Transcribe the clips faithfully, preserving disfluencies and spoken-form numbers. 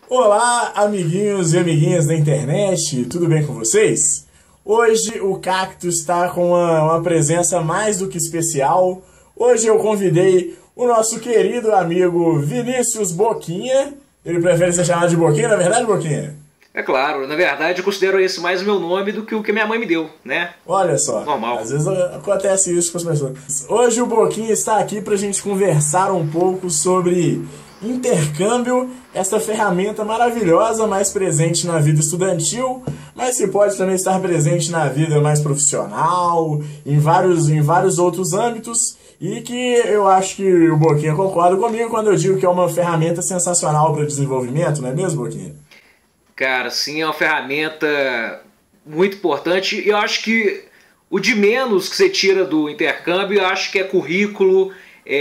Olá, amiguinhos e amiguinhas da internet, tudo bem com vocês? Hoje o Cacto está com uma, uma presença mais do que especial. Hoje eu convidei o nosso querido amigo Vinícius Boquinha. Ele prefere ser chamado de Boquinha, na verdade, Boquinha? É claro, na verdade eu considero esse mais o meu nome do que o que minha mãe me deu, né? Olha só, normal. Às vezes acontece isso com as pessoas. Hoje o Boquinha está aqui pra gente conversar um pouco sobre intercâmbio, essa ferramenta maravilhosa, mais presente na vida estudantil, mas que pode também estar presente na vida mais profissional, em vários, em vários outros âmbitos, e que eu acho que o Boquinha concorda comigo quando eu digo que é uma ferramenta sensacional para o desenvolvimento, não é mesmo, Boquinha? Cara, sim, é uma ferramenta muito importante, e eu acho que o de menos que você tira do intercâmbio, eu acho que é currículo,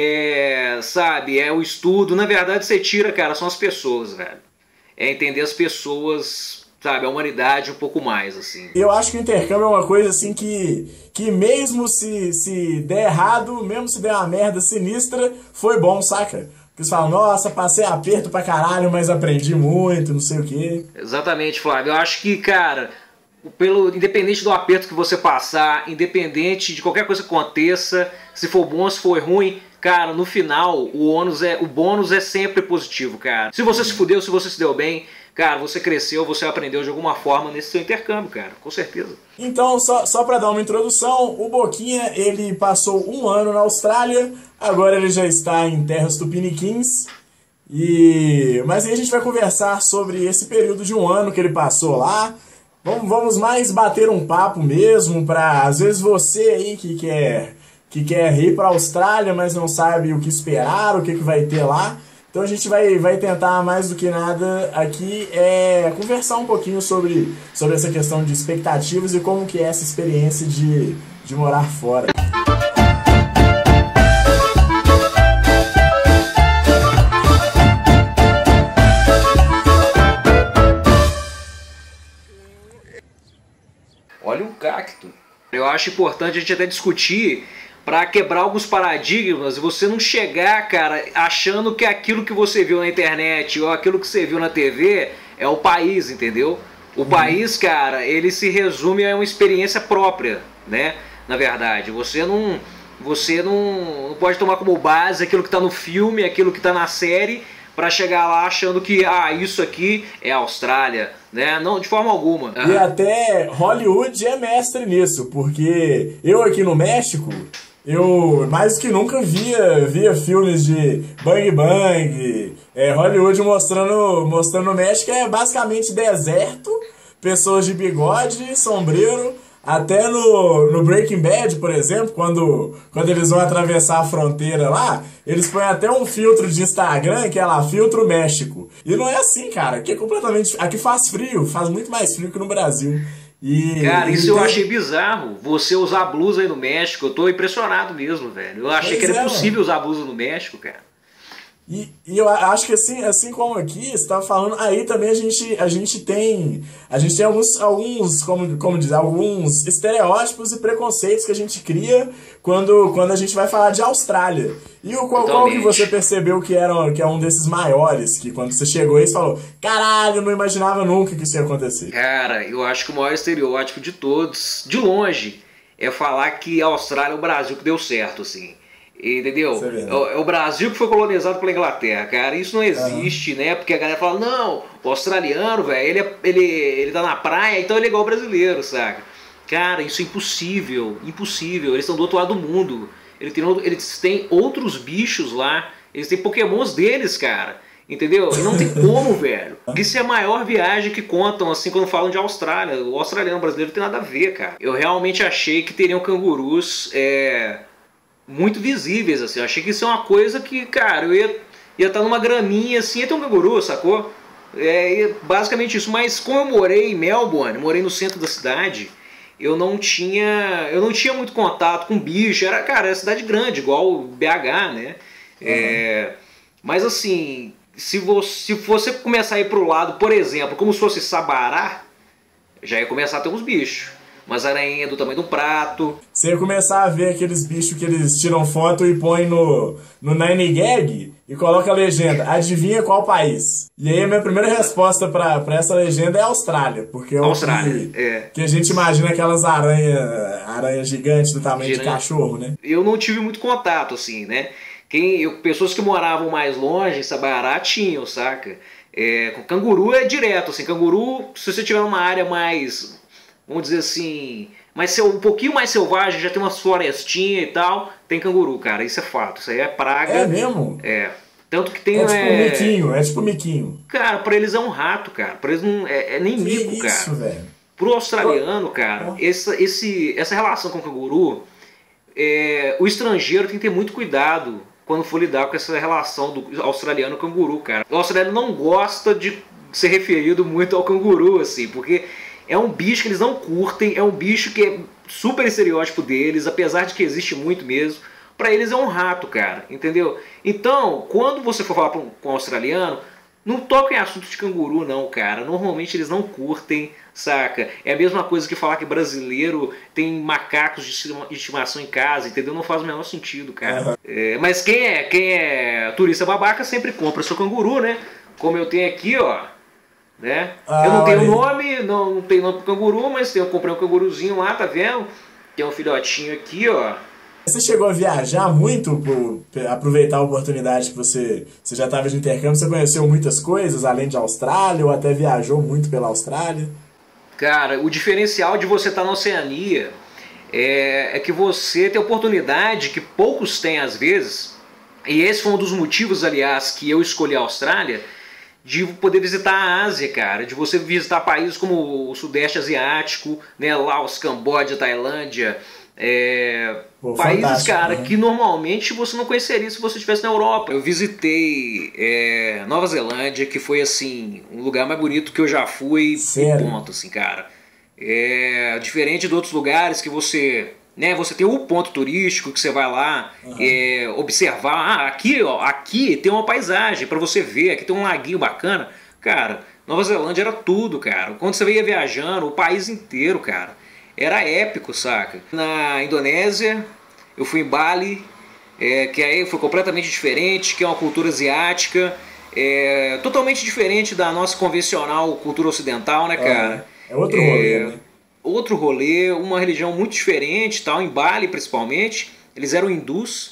é, sabe, é o estudo. Na verdade, você tira, cara, são as pessoas, velho. É entender as pessoas, sabe, a humanidade um pouco mais, assim. Eu acho que o intercâmbio é uma coisa, assim, que, que mesmo se, se der errado, mesmo se der uma merda sinistra, foi bom, saca? Porque você fala, nossa, passei aperto pra caralho, mas aprendi muito, não sei o quê. Exatamente, Flávio. Eu acho que, cara, pelo, independente do aperto que você passar, independente de qualquer coisa que aconteça, se for bom, se for ruim, cara, no final, o ônus é, o bônus é sempre positivo, cara. Se você se fudeu, se você se deu bem, cara, você cresceu, você aprendeu de alguma forma nesse seu intercâmbio, cara, com certeza. Então, só, só pra dar uma introdução, o Boquinha, ele passou um ano na Austrália, agora ele já está em terras tupiniquins, e... mas aí a gente vai conversar sobre esse período de um ano que ele passou lá. Vamos, vamos mais bater um papo mesmo, pra, às vezes você aí que quer... que quer ir para a Austrália, mas não sabe o que esperar, o que, que vai ter lá. Então a gente vai, vai tentar, mais do que nada, aqui é conversar um pouquinho sobre, sobre essa questão de expectativas e como que é essa experiência de, de morar fora. Olha o cacto. Eu acho importante a gente até discutir para quebrar alguns paradigmas e você não chegar, cara, achando que aquilo que você viu na internet ou aquilo que você viu na T V é o país, entendeu? O uhum. país, cara, ele se resume a uma experiência própria, né? Na verdade, você não, você não, não pode tomar como base aquilo que está no filme, aquilo que está na série, para chegar lá achando que, ah, isso aqui é a Austrália, né? Não, de forma alguma. E uhum. até Hollywood é mestre nisso, porque eu aqui no México, eu mais que nunca via, via filmes de Bang Bang, é, Hollywood mostrando, mostrando o México é basicamente deserto, pessoas de bigode, sombreiro. Até no, no Breaking Bad, por exemplo, quando, quando eles vão atravessar a fronteira lá, eles põem até um filtro de Instagram, que é lá, filtro México. E não é assim, cara, aqui é completamente... Aqui faz frio, faz muito mais frio que no Brasil. E, cara, isso e eu tem... achei bizarro, você usar blusa aí no México, eu tô impressionado mesmo, velho. Eu achei pois que era é, impossível mano. usar blusa no México, cara. E, e eu acho que assim, assim como aqui, você estava falando, aí também a gente, a gente tem, a gente tem alguns, alguns como, como dizer, alguns estereótipos e preconceitos que a gente cria quando, quando a gente vai falar de Austrália. E o qual, qual que você percebeu que, era, que é um desses maiores, que quando você chegou aí você falou, caralho, eu não imaginava nunca que isso ia acontecer? Cara, eu acho que o maior estereótipo de todos, de longe, é falar que a Austrália é o Brasil que deu certo, assim. Entendeu? É o, é o Brasil que foi colonizado pela Inglaterra, cara. Isso não existe, uhum. né? Porque a galera fala, não, o australiano, velho, ele, é, ele, ele tá na praia, então ele é igual o brasileiro, saca? Cara, isso é impossível, impossível. Eles estão do outro lado do mundo. Eles têm, eles têm outros bichos lá, eles têm pokémons deles, cara. Entendeu? E não tem como, velho. Isso é a maior viagem que contam, assim, quando falam de Austrália. O australiano brasileiro não tem nada a ver, cara. Eu realmente achei que teriam cangurus, é... muito visíveis, assim. Eu achei que isso é uma coisa que, cara, eu ia ia estar numa graminha assim, ia ter um canguru, sacou? É basicamente isso. Mas como eu morei em Melbourne, morei no centro da cidade, eu não tinha eu não tinha muito contato com bicho. Era, cara, era cidade grande, igual B H, né? Uhum. É, mas assim, se você, se você começar a ir pro lado, por exemplo, como se fosse Sabará, já ia começar a ter uns bichos. umas aranhinhas do tamanho de um prato. Você ia começar a ver aqueles bichos que eles tiram foto e põem no, no Nine Gag e coloca a legenda, adivinha qual país? E aí a minha primeira resposta pra, pra essa legenda é Austrália, porque é o Austrália, que, é. que a gente imagina aquelas aranhas aranha gigantes do tamanho Girante. de cachorro, né? Eu não tive muito contato, assim, né? Quem, eu, pessoas que moravam mais longe, em Sabará, tinham, saca? É, com canguru é direto, assim, canguru, se você tiver uma área mais, vamos dizer assim, mais, um pouquinho mais selvagem, já tem umas florestinhas e tal, tem canguru, cara, isso é fato, isso aí é praga. É mesmo? É. Tanto que tem... É tipo é... um miquinho, é tipo um miquinho. Cara, pra eles é um rato, cara, pra eles não é, é nem que mico, isso, cara. Velho? Pro australiano, cara, oh. essa, esse, essa relação com o canguru, é, o estrangeiro tem que ter muito cuidado quando for lidar com essa relação do australiano canguru, cara. O australiano não gosta de ser referido muito ao canguru, assim, porque é um bicho que eles não curtem, é um bicho que é super estereótipo deles, apesar de que existe muito mesmo. Pra eles é um rato, cara, entendeu? Então, quando você for falar com um australiano, não toca em assunto de canguru, não, cara. Normalmente eles não curtem, saca? É a mesma coisa que falar que brasileiro tem macacos de estimação em casa, entendeu? Não faz o menor sentido, cara. Uhum. É, mas quem é, quem é turista babaca sempre compra seu canguru, né? Como eu tenho aqui, ó. Né? Ah, eu não tenho nome, não, não tenho nome pro canguru, mas eu comprei um canguruzinho lá, tá vendo? Tem um filhotinho aqui, ó. Você chegou a viajar muito por aproveitar a oportunidade que você, você já estava de intercâmbio? Você conheceu muitas coisas além de Austrália ou até viajou muito pela Austrália? Cara, o diferencial de você estar na Oceania é, é que você tem a oportunidade que poucos têm às vezes, e esse foi um dos motivos, aliás, que eu escolhi a Austrália, de poder visitar a Ásia, cara, de você visitar países como o Sudeste Asiático, né, Laos, Camboja, Tailândia, é, Pô, países, cara, né? que normalmente você não conheceria se você estivesse na Europa. Eu visitei é, Nova Zelândia, que foi assim um lugar mais bonito que eu já fui. Sério? Ponto, assim, cara. É, diferente de outros lugares que você, né, você tem o ponto turístico que você vai lá uhum. é, observar. Ah, aqui, ó, aqui tem uma paisagem para você ver. Aqui tem um laguinho bacana, cara. Nova Zelândia era tudo, cara. Quando você ia viajando, o país inteiro, cara. Era épico, saca? Na Indonésia, eu fui em Bali, é, que aí foi completamente diferente, que é uma cultura asiática, é, totalmente diferente da nossa convencional cultura ocidental, né, cara? É, é outro rolê, é, né? Outro rolê, uma religião muito diferente, tal, em Bali principalmente, eles eram hindus,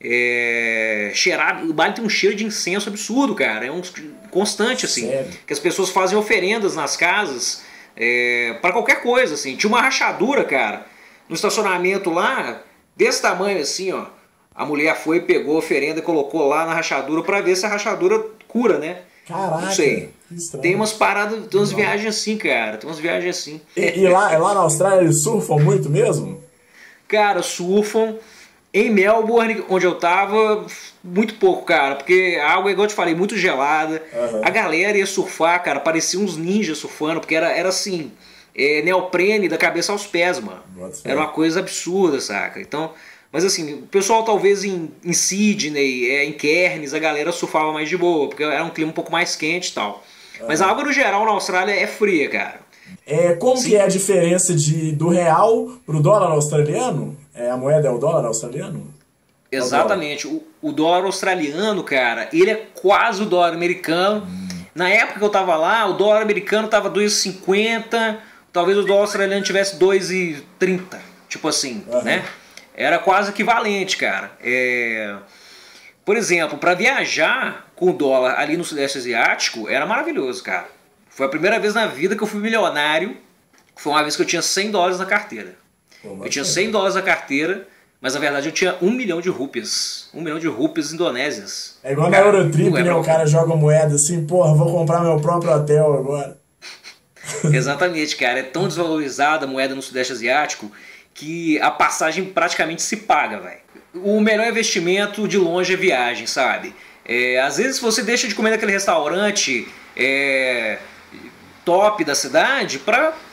é, cheirado, o Bali tem um cheiro de incenso absurdo, cara, é um constante, assim, Sério? que as pessoas fazem oferendas nas casas, É, para qualquer coisa, assim. Tinha uma rachadura, cara, no estacionamento lá, desse tamanho assim, ó. A mulher foi, pegou a oferenda e colocou lá na rachadura para ver se a rachadura cura, né? Caraca, não sei. Tem umas paradas, tem umas viagens assim, cara. Tem umas viagens assim. E, e lá, lá na Austrália eles surfam muito mesmo? Cara, surfam. Em Melbourne, onde eu tava, muito pouco, cara, porque a água, igual eu te falei, muito gelada. Uhum. A galera ia surfar, cara, parecia uns ninjas surfando, porque era, era assim, é, neoprene da cabeça aos pés, mano. Nossa, era uma coisa absurda, saca? Então, mas assim, o pessoal talvez em, em Sydney, é, em Cairns, a galera surfava mais de boa, porque era um clima um pouco mais quente e tal. Uhum. Mas a água, no geral, na Austrália é fria, cara. É, como Sim. que é a diferença de, do real pro dólar australiano? É, a moeda é o dólar australiano? Exatamente. O, o dólar australiano, cara, ele é quase o dólar americano. Hum. Na época que eu tava lá, o dólar americano tava dois e cinquenta, talvez o dólar australiano tivesse dois e trinta. Tipo assim, uhum. né? Era quase equivalente, cara. É... Por exemplo, para viajar com o dólar ali no Sudeste Asiático, era maravilhoso, cara. Foi a primeira vez na vida que eu fui milionário. Foi uma vez que eu tinha cem dólares na carteira. Pô, eu tinha cem dólares na carteira, mas na verdade eu tinha um milhão de rúpias. Um milhão de rúpias indonésias. É igual cara, na Eurotrip, né? O cara joga moeda assim, porra, vou comprar meu próprio hotel agora. Exatamente, cara. É tão desvalorizada a moeda no Sudeste Asiático que a passagem praticamente se paga, velho. O melhor investimento de longe é viagem, sabe? É, às vezes você deixa de comer naquele restaurante é, top da cidade pra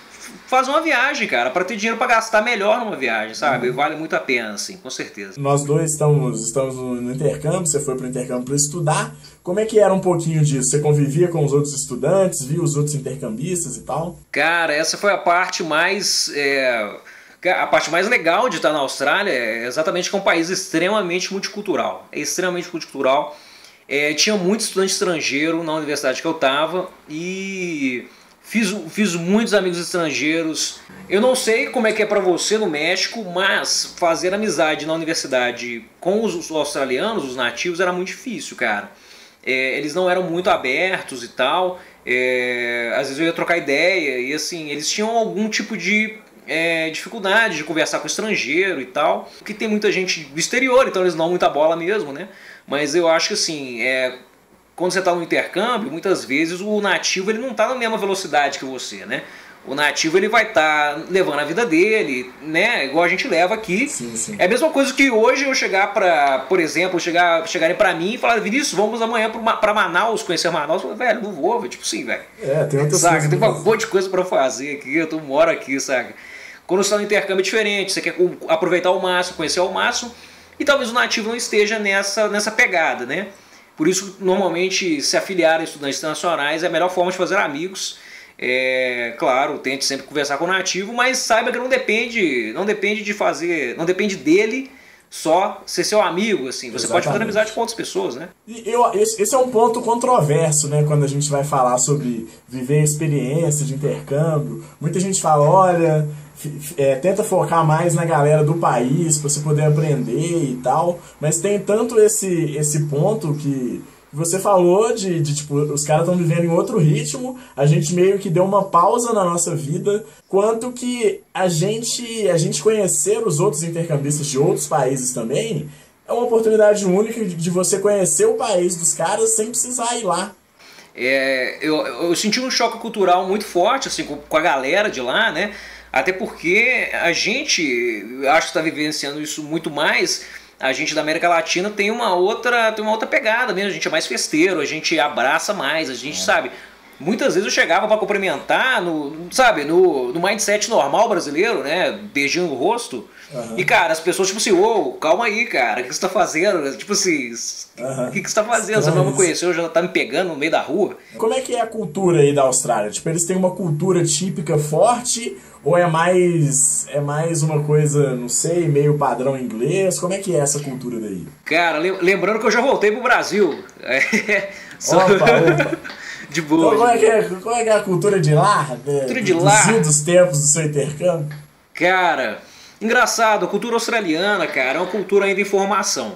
fazer uma viagem, cara, para ter dinheiro para gastar melhor numa viagem, sabe? Uhum. Vale muito a pena, assim, com certeza. Nós dois estamos, estamos no intercâmbio, você foi pro intercâmbio para estudar. Como é que era um pouquinho disso? Você convivia com os outros estudantes, via os outros intercambistas e tal? Cara, essa foi a parte mais... É... A parte mais legal de estar na Austrália é exatamente que é um país extremamente multicultural. É extremamente multicultural. É, tinha muito estudante estrangeiro na universidade que eu estava e fiz, fiz muitos amigos estrangeiros. Eu não sei como é que é para você no México, mas fazer amizade na universidade com os australianos, os nativos, era muito difícil, cara. É, eles não eram muito abertos e tal. É, às vezes eu ia trocar ideia e assim, eles tinham algum tipo de... É, dificuldade de conversar com estrangeiro e tal, porque tem muita gente do exterior, então eles não dão muita bola mesmo, né? Mas eu acho que assim, é, quando você está no intercâmbio, muitas vezes o nativo ele não está na mesma velocidade que você, né? O nativo ele vai estar tá levando a vida dele, né? Igual a gente leva aqui. Sim, sim. É a mesma coisa que hoje eu chegar para, por exemplo, chegar, chegarem para mim e falar, Vinícius, vamos amanhã para Manaus, conhecer Manaus. Eu falei, velho, não vou, velho. Tipo assim, velho. É, tem outras saca? coisas. Tem um monte de coisa para fazer aqui, eu tô, moro aqui, sabe? Quando você está no intercâmbio é diferente, você quer aproveitar ao máximo, conhecer ao máximo, e talvez o nativo não esteja nessa, nessa pegada, né? Por isso, normalmente, se afiliar a estudantes internacionais é a melhor forma de fazer amigos. É, claro, tente sempre conversar com o nativo, mas saiba que não depende, não depende de fazer, não depende dele só ser seu amigo, assim. Você Exatamente. Pode fazer amizade com outras pessoas, né? E eu, esse é um ponto controverso, né? Quando a gente vai falar sobre viver a experiência de intercâmbio. Muita gente fala, olha, é, tenta focar mais na galera do país para você poder aprender e tal. Mas tem tanto esse, esse ponto que você falou de, de tipo, os caras estão vivendo em outro ritmo, a gente meio que deu uma pausa na nossa vida, quanto que a gente, a gente conhecer os outros intercambistas de outros países também é uma oportunidade única de, de você conhecer o país dos caras sem precisar ir lá. É, eu, eu senti um choque cultural muito forte assim, com, com a galera de lá, né? Até porque a gente, acho que está vivenciando isso muito mais. A gente da América Latina tem uma outra, tem uma outra pegada mesmo, a gente é mais festeiro, a gente abraça mais, a gente é. sabe. Muitas vezes eu chegava para cumprimentar, no, sabe, no, no mindset normal brasileiro, né, beijinho no rosto. Uhum. E cara, as pessoas tipo assim, ô, calma aí, cara, o que você tá fazendo? Tipo assim, o uhum. que, que você tá fazendo? Você não me conheceu, já tá me pegando no meio da rua. Como é que é a cultura aí da Austrália? Tipo, eles têm uma cultura típica forte ou é mais, é mais uma coisa, não sei, meio padrão inglês? Como é que é essa cultura daí? Cara, lembrando que eu já voltei pro Brasil. É, só... Opa, opa. De boa. Então, como, é que é, como é que é a cultura de lá? Cultura de lá. Dos tempos do seu intercâmbio? Cara, engraçado, a cultura australiana, cara, é uma cultura ainda em formação.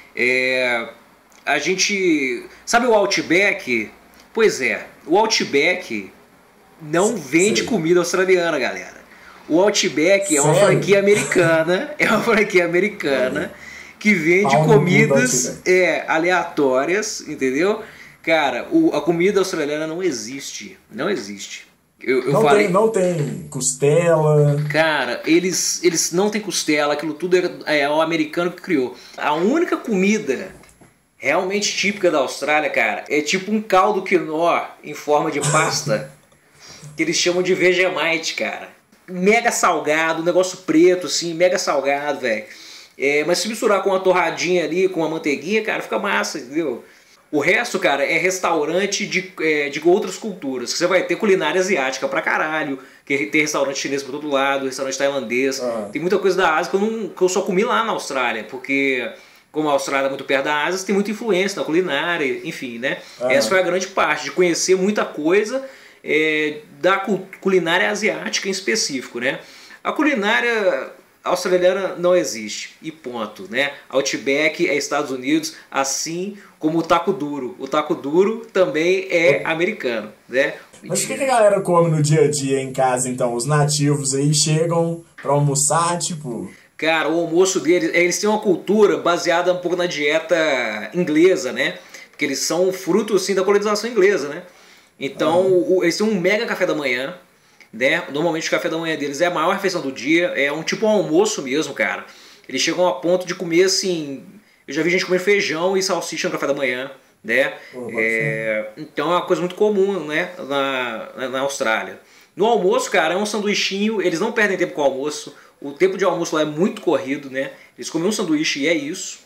É, a gente... Sabe o Outback? Pois é, o Outback não vende Sei. comida australiana, galera. O Outback Sério? é uma franquia americana, é uma franquia americana que vende Pau comidas é, aleatórias, entendeu? Cara, o, a comida australiana não existe. Não existe. Eu, eu não, falei, tem, não tem costela. Cara, eles, eles não tem costela, aquilo tudo é, é o americano que criou. A única comida realmente típica da Austrália, cara, é tipo um caldo quinoa em forma de pasta, que eles chamam de Vegemite, cara. Mega salgado, um negócio preto, assim, mega salgado, velho. É, mas se misturar com uma torradinha ali, com uma manteiguinha, cara, fica massa, entendeu? O resto, cara, é restaurante de, é, de outras culturas. Você vai ter culinária asiática pra caralho, que tem restaurante chinês por todo lado, restaurante tailandês. Uhum. Tem muita coisa da Ásia que eu, não, que eu só comi lá na Austrália, porque como a Austrália é muito perto da Ásia, tem muita influência na culinária, enfim, né? Uhum. Essa foi a grande parte, de conhecer muita coisa é, da culinária asiática em específico, né? A culinária australiana não existe, e ponto, né? Outback é Estados Unidos, assim como o taco duro. O taco duro também é americano, né? Mas o que a galera come no dia a dia em casa, então? Os nativos aí chegam pra almoçar, tipo... Cara, o almoço deles, eles têm uma cultura baseada um pouco na dieta inglesa, né? Porque eles são fruto, assim, da colonização inglesa, né? Então, uhum. o, eles têm um mega café da manhã, né? Normalmente o café da manhã deles é a maior refeição do dia, é um tipo um almoço mesmo, cara. Eles chegam a ponto de comer assim, eu já vi gente comer feijão e salsicha no café da manhã, né? Pô, é, então é uma coisa muito comum, né, na, na Austrália. No almoço, cara, é um sanduichinho, eles não perdem tempo com o almoço, o tempo de almoço lá é muito corrido, né? Eles comem um sanduíche e é isso.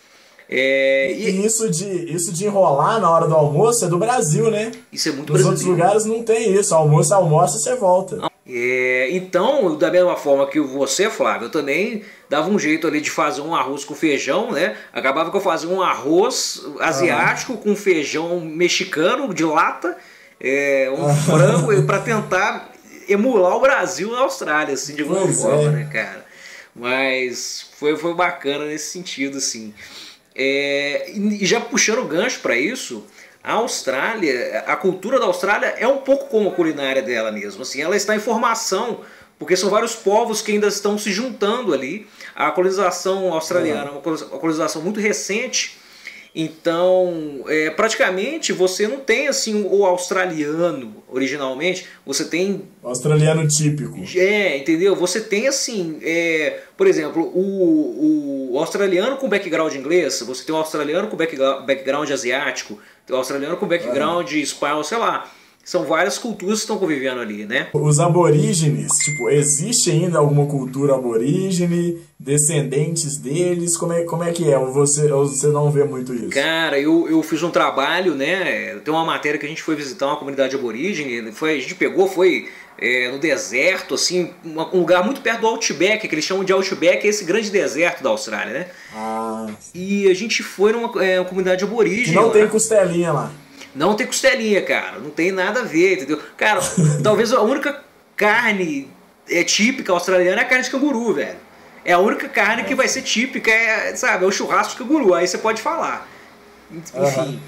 É, E, e e isso de, isso de enrolar na hora do almoço é do Brasil, né? isso é muito Nos brasileiro. outros lugares não tem isso. Almoço, almoça, você volta. É, então, da mesma forma que você, Flávio, eu também dava um jeito ali de fazer um arroz com feijão, né? Acabava que eu fazia um arroz asiático com feijão mexicano de lata, é, um frango, para tentar emular o Brasil na Austrália, assim, de alguma Pois forma, é. né, cara? Mas foi, foi bacana nesse sentido, assim. É, e já puxando o gancho para isso, a Austrália, a cultura da Austrália é um pouco como a culinária dela mesmo, assim, ela está em formação, porque são vários povos que ainda estão se juntando ali. A colonização australiana é uma colonização muito recente, então é, praticamente você não tem assim o australiano originalmente, você tem O australiano típico. é, entendeu? Você tem assim, é, por exemplo, o, o australiano com background inglês, você tem o australiano com background, background asiático, tem o australiano com background espanhol, sei lá. São várias culturas que estão convivendo ali, né? Os aborígenes, tipo, existe ainda alguma cultura aborígene, descendentes deles? Como é, como é que é? Ou você, ou você não vê muito isso? Cara, eu, eu fiz um trabalho, né? Tem uma matéria que a gente foi visitar uma comunidade aborígene, foi, a gente pegou, foi é, no deserto, assim, uma, um lugar muito perto do Outback, que eles chamam de Outback, é esse grande deserto da Austrália, né? Ah, E a gente foi numa é, uma comunidade aborígene. que não lá. tem costelinha lá. Não tem costelinha, cara. Não tem nada a ver, entendeu? Cara, talvez a única carne é, típica australiana é a carne de canguru, velho. É a única carne que vai ser típica, é, sabe? É o churrasco de canguru. Aí você pode falar. Enfim. Uhum.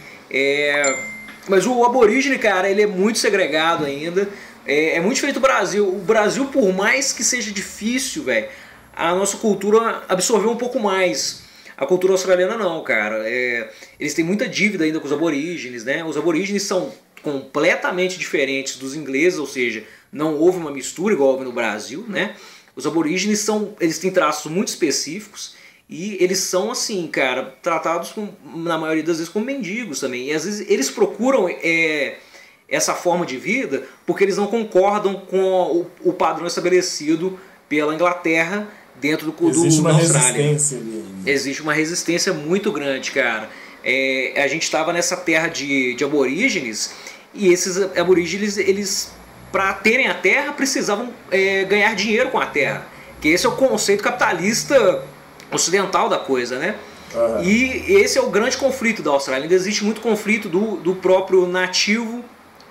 É, mas o aborígene, cara, ele é muito segregado ainda. É, é muito diferente do Brasil. O Brasil, por mais que seja difícil, velho, a nossa cultura absorveu um pouco mais. A cultura australiana não, cara. É, eles têm muita dívida ainda com os aborígenes, né? Os aborígenes são completamente diferentes dos ingleses, ou seja, não houve uma mistura igual houve no Brasil, né? Os aborígenes são, eles têm traços muito específicos e eles são assim, cara, tratados com, na maioria das vezes como mendigos também. E às vezes eles procuram é, essa forma de vida porque eles não concordam com o, o padrão estabelecido pela Inglaterra dentro do, Existe do, uma da Austrália. resistência ali. Existe uma resistência muito grande, cara. É, a gente estava nessa terra de, de aborígenes e esses aborígenes, eles, para terem a terra, precisavam é, ganhar dinheiro com a terra. Que esse é o conceito capitalista ocidental da coisa, né? Uhum. E esse é o grande conflito da Austrália. Ainda existe muito conflito do, do próprio nativo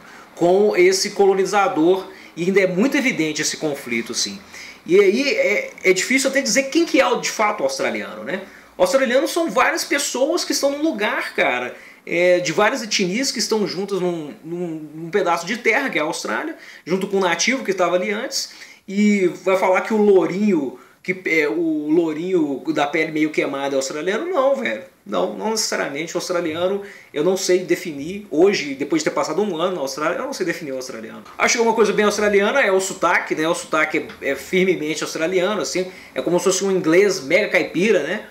com esse colonizador e ainda é muito evidente esse conflito, assim. E aí é, é difícil até dizer quem que é de fato o australiano, né? Australianos são várias pessoas que estão num lugar, cara, é, de várias etnias que estão juntas num, num, num pedaço de terra, que é a Austrália, junto com o nativo que estava ali antes, e vai falar que o lourinho, que é, o lourinho da pele meio queimada é australiano? Não, velho. Não, não necessariamente. O australiano, eu não sei definir. Hoje, depois de ter passado um ano na Austrália, eu não sei definir o australiano. Acho que uma coisa bem australiana é o sotaque, né? O sotaque é, é firmemente australiano, assim. É como se fosse um inglês mega caipira, né?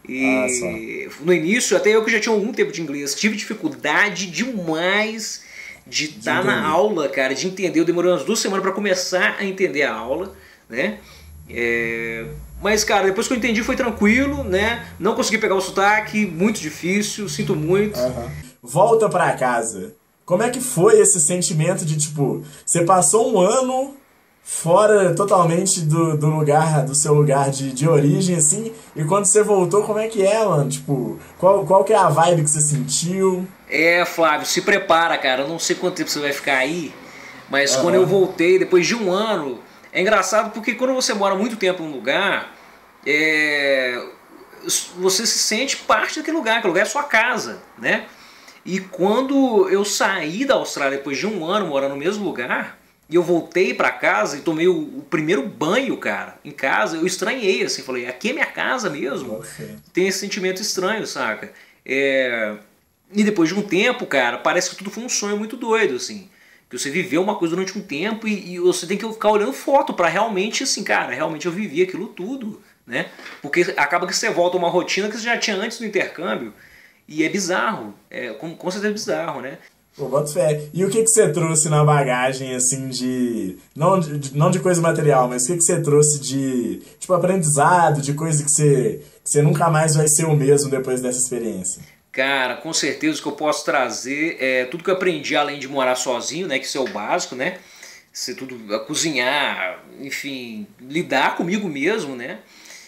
E ah, no início, até eu que já tinha algum tempo de inglês, tive dificuldade demais de estar na aula, cara, de entender. Eu demorei umas duas semanas para começar a entender a aula, né? É... Mas, cara, depois que eu entendi foi tranquilo, né? Não consegui pegar o sotaque, muito difícil, sinto muito. Uhum. Volta pra casa. Como é que foi esse sentimento de, tipo, você passou um ano fora totalmente do, do lugar, do seu lugar de, de origem, assim, e quando você voltou, como é que é, mano? Tipo, qual, qual que é a vibe que você sentiu? É, Flávio, se prepara, cara. Eu não sei quanto tempo você vai ficar aí, mas uhum. quando eu voltei, depois de um ano... É engraçado porque quando você mora muito tempo num lugar, é, você se sente parte daquele lugar, aquele lugar é sua casa, né? E quando eu saí da Austrália depois de um ano morando no mesmo lugar, e eu voltei pra casa e tomei o, o primeiro banho, cara, em casa, eu estranhei, assim, falei, aqui é minha casa mesmo? Okay. Tem esse sentimento estranho, saca? É, e depois de um tempo, cara, parece que tudo foi um sonho muito doido, assim. Que você viveu uma coisa durante um tempo e, e você tem que ficar olhando foto para realmente, assim, cara, realmente eu vivi aquilo tudo, né? Porque acaba que você volta a uma rotina que você já tinha antes do intercâmbio E é bizarro, é, com, com certeza é bizarro, né? Pô, boto fé. E o que que você trouxe na bagagem, assim, de... Não de, não de coisa material, mas o que que você trouxe de, tipo, aprendizado, de coisa que você, que você nunca mais vai ser o mesmo depois dessa experiência? Cara, com certeza o que eu posso trazer é tudo que eu aprendi além de morar sozinho, né? Que isso é o básico, né? Ser tudo, a cozinhar, enfim, lidar comigo mesmo, né?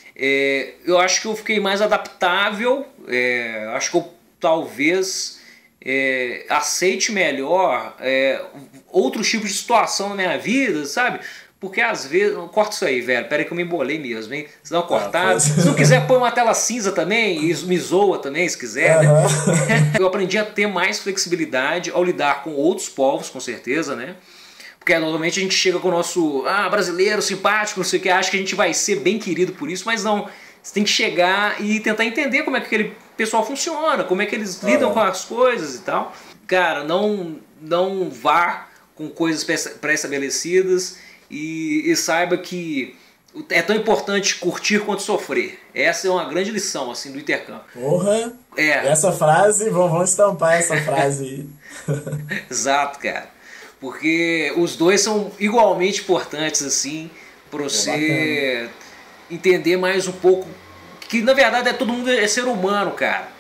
É, eu acho que eu fiquei mais adaptável, é, acho que eu talvez é, aceite melhor é, outros tipos de situação na minha vida, sabe? Porque às vezes... Corta isso aí, velho. Pera aí que eu me embolei mesmo, hein? Se dá uma cortada. Ah, se não quiser, põe uma tela cinza também. E me zoa também, se quiser, né? Eu aprendi a ter mais flexibilidade ao lidar com outros povos, com certeza, né? Porque normalmente a gente chega com o nosso ah, brasileiro, simpático, não sei o que, acha que a gente vai ser bem querido por isso, mas não. Você tem que chegar e tentar entender como é que aquele pessoal funciona, como é que eles lidam com as coisas e tal. Cara, não, não vá com coisas pré-estabelecidas e, e saiba que é tão importante curtir quanto sofrer. Essa é uma grande lição assim, do intercâmbio. Porra! É. Essa frase, vamos, vamos estampar essa frase aí. Exato, cara. Porque os dois são igualmente importantes assim para você é entender mais um pouco que na verdade é todo mundo é ser humano, cara.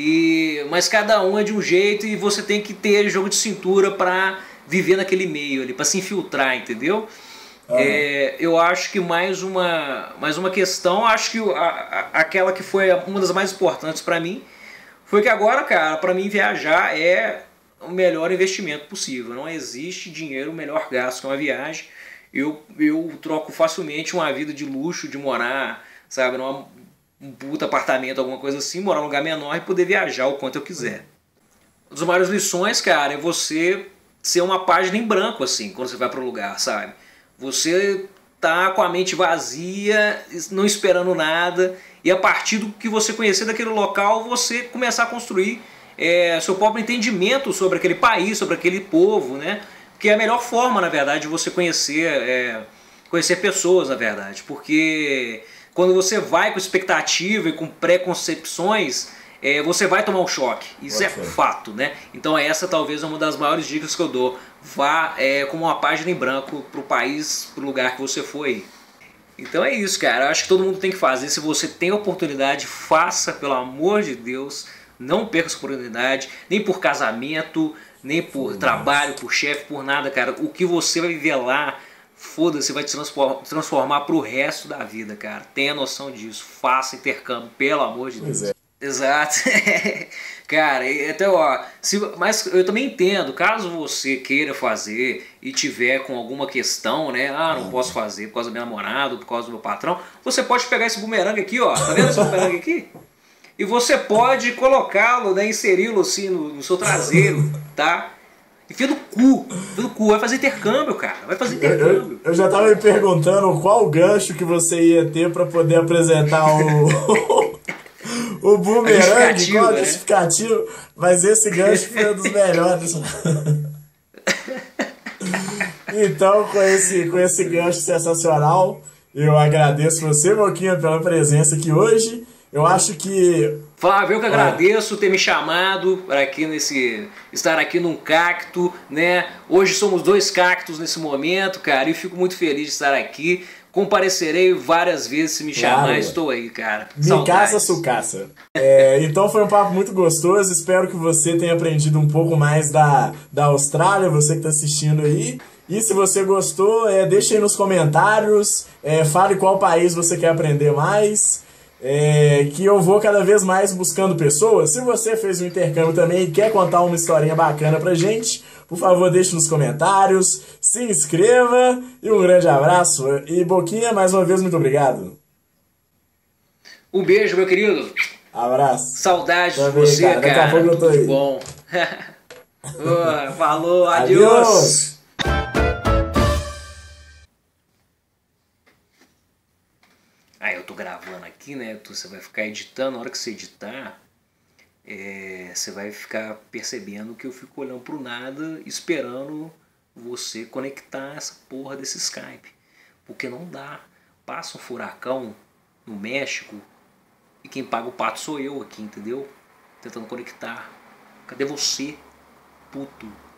E mas cada um é de um jeito e você tem que ter jogo de cintura para viver naquele meio ali, para se infiltrar, entendeu? Uhum. É, eu acho que mais uma mais uma questão, acho que a, a, aquela que foi uma das mais importantes para mim foi que agora, cara, para mim viajar é o melhor investimento possível. Não existe dinheiro melhor gasto que uma viagem. Eu, eu troco facilmente uma vida de luxo, de morar, sabe, num um puta apartamento, alguma coisa assim, morar num lugar menor e poder viajar o quanto eu quiser. Uma das maiores lições, cara, é você ser uma página em branco, assim, quando você vai para o lugar, sabe? Você tá com a mente vazia, não esperando nada, e a partir do que você conhecer daquele local, você começar a construir É, seu próprio entendimento sobre aquele país, sobre aquele povo, né? Que é a melhor forma, na verdade, de você conhecer, é, conhecer pessoas, na verdade. Porque quando você vai com expectativa e com preconcepções, é, você vai tomar um choque. Isso Pode é ser. fato, né? Então essa talvez é uma das maiores dicas que eu dou. Vá é, com uma página em branco para o país, para o lugar que você foi. Então é isso, cara. Eu acho que todo mundo tem que fazer. Se você tem oportunidade, faça, pelo amor de Deus. Não perca essa oportunidade, nem por casamento, nem por Nossa. trabalho, por chefe, por nada, cara. O que você vai viver lá, foda-se, vai te transformar pro resto da vida, cara. Tenha noção disso. Faça intercâmbio, pelo amor de Deus. É. Exato. Cara, até ó, se, mas eu também entendo, caso você queira fazer e tiver com alguma questão, né? Ah, não posso fazer por causa do meu namorado, por causa do meu patrão. Você pode pegar esse bumerangue aqui, ó. Tá vendo esse bumerangue aqui? E você pode colocá-lo, né, inseri-lo assim no, no seu traseiro, tá? Enfia no cu, enfia no cu, vai fazer intercâmbio, cara, vai fazer intercâmbio. Eu, eu já tava me perguntando qual gancho que você ia ter pra poder apresentar o, o bumerangue, qual né? justificativo, mas esse gancho foi um dos melhores. Então, com esse, com esse gancho sensacional, eu agradeço você, Boquinha, pela presença aqui hoje. Eu acho que... Flávio, eu que agradeço ter me chamado para aqui nesse, estar aqui num cacto, né? Hoje somos dois cactos nesse momento, cara, e fico muito feliz de estar aqui. Comparecerei várias vezes se me chamar, claro. Estou aí, cara. Me caça, sucaça. É, então foi um papo muito gostoso, espero que você tenha aprendido um pouco mais da, da Austrália, você que está assistindo aí. E se você gostou, é, deixe aí nos comentários, é, fale qual país você quer aprender mais. É, que eu vou cada vez mais buscando pessoas. Se você fez um intercâmbio também e quer contar uma historinha bacana pra gente, por favor deixe nos comentários, se inscreva e um grande abraço. E Boquinha, mais uma vez, muito obrigado. Um beijo, meu querido. Abraço. Saudades de você, cara. Daqui a pouco eu tô aí. Tudo bom. oh, falou, adiós. Adiós. Ah, eu tô gravando aqui, né? Você vai ficar editando, na hora que você editar, é, você vai ficar percebendo que eu fico olhando pro nada, esperando você conectar essa porra desse Skype. Porque não dá. Passa um furacão no México e quem paga o pato sou eu aqui, entendeu? tentando conectar. Cadê você, puto?